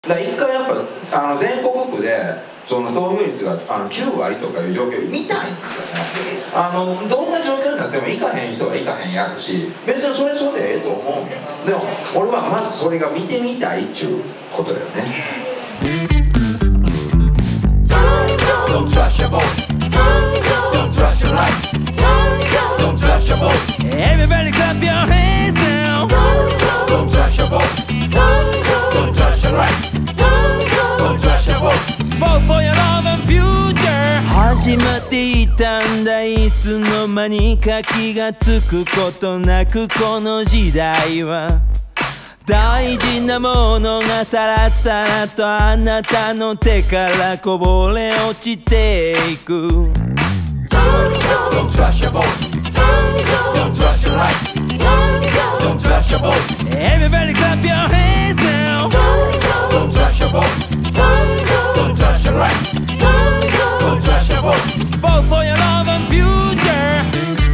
だから一回やっぱ全国区でその投票率が9割とかいう状況見たいんですよね。どんな状況になっても行かへん人が行かへんやるし、別にそれでええと思うんや。でも俺はまずそれが見てみたいっちゅうことだよね。Don't trust your vote. Don't trust your life. Don't trust your vote. Everybody clap your hands now. Don't trust your vote. Don't trust your life. Don't trust your vote. Vote for your love and future. 始まっていたんだ、いつの間にか気がつくことなくこの時代は大事なものがさらさらとあなたの手からこぼれ落ちていく。 Don't trust your vote. Don't trust your life. Don't trust your vote. Everybody clap your hands now. Don't trust your vote. Don't trust your life. Don't trust your vote. Vote for your love and future.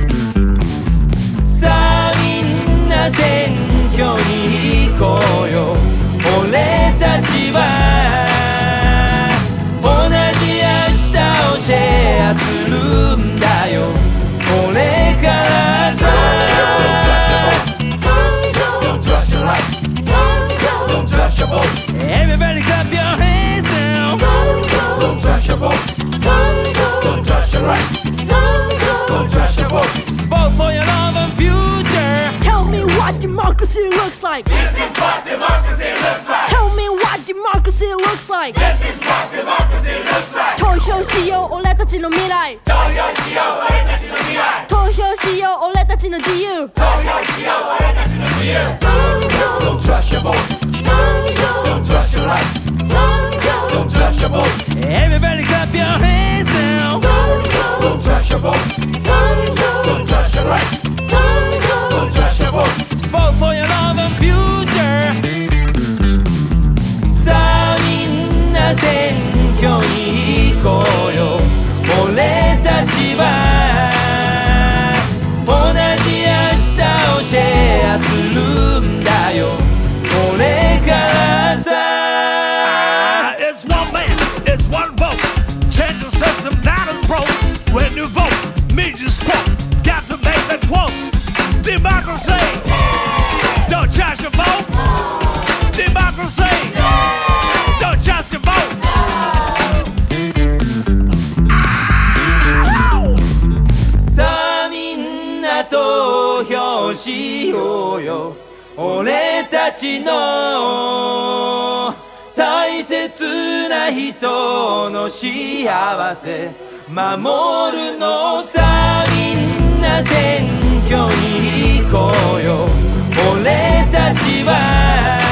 さあみんな選挙に行こうよ。俺たちは同じ明日をシェアするんだよ。これからさ Don't trust your life. Don't trust your vote. Everybody clap your hands now. Don't trust your vote. Don't trust your life. Don't trust your vote. Vote for your love and future. Tell me what democracy looks like. This is what democracy looks like. Tell me what democracy looks like. This is what democracy looks like. 投票しよう俺たちの未来。 投票しよう俺たちの未来。 投票しよう俺たちの自由。 投票しよう俺たちの自由。 Don't trust your vote. Don't trust your life. Don't trust your vote. Everybody clap your hands now. Don't trust your vote. Don't trust your life. Don't trust your vote. Vote for your love and future. さあみんな選挙に行こうよ。俺たちは同じ明日をシェアするんだよ。これからさ It's one man, it's one vote. Change the system that is broke. When you vote, means you spoke. Got to make that quote. Democracy. Don't trust your vote. Democracy. Don't trust your vote. さあみんな投票しようよ。俺たちの大切な人の幸せ守るのさ。みんな選挙に行こうよ。俺たちは